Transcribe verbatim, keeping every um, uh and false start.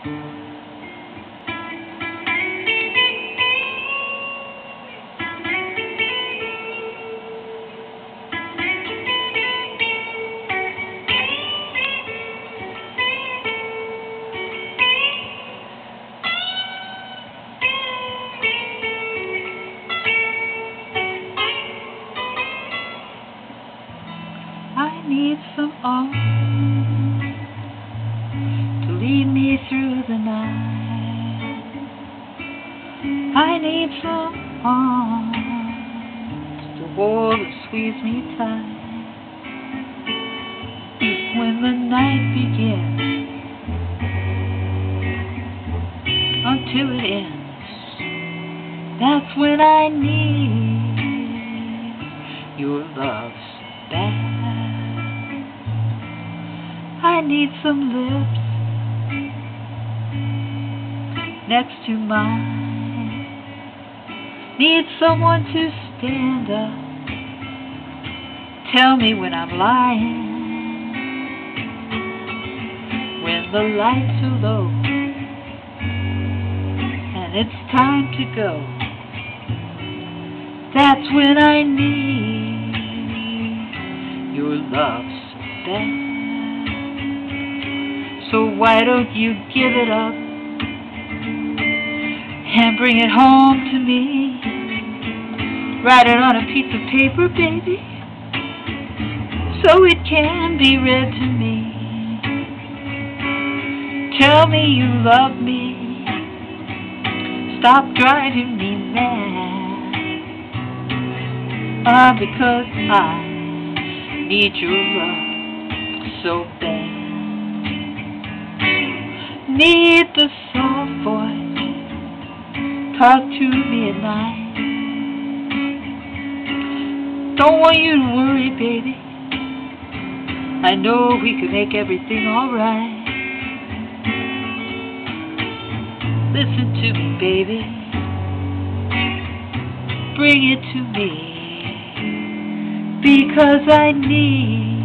I need some arms to lead me through the night. I need some arms to hold and squeeze me tight. When the night begins until it ends, that's when I need your love's back. I need some lips next to mine. Need someone to stand up, tell me when I'm lying. When the lights are low and it's time to go, that's when I need your love's back. So why don't you give it up and bring it home to me? Write it on a piece of paper, baby, so it can be read to me. Tell me you love me, stop driving me mad. Ah, because I need your love so bad. Need the soft voice, talk to me at night. Don't want you to worry, baby, I know we can make everything alright. Listen to me, baby, bring it to me, because I need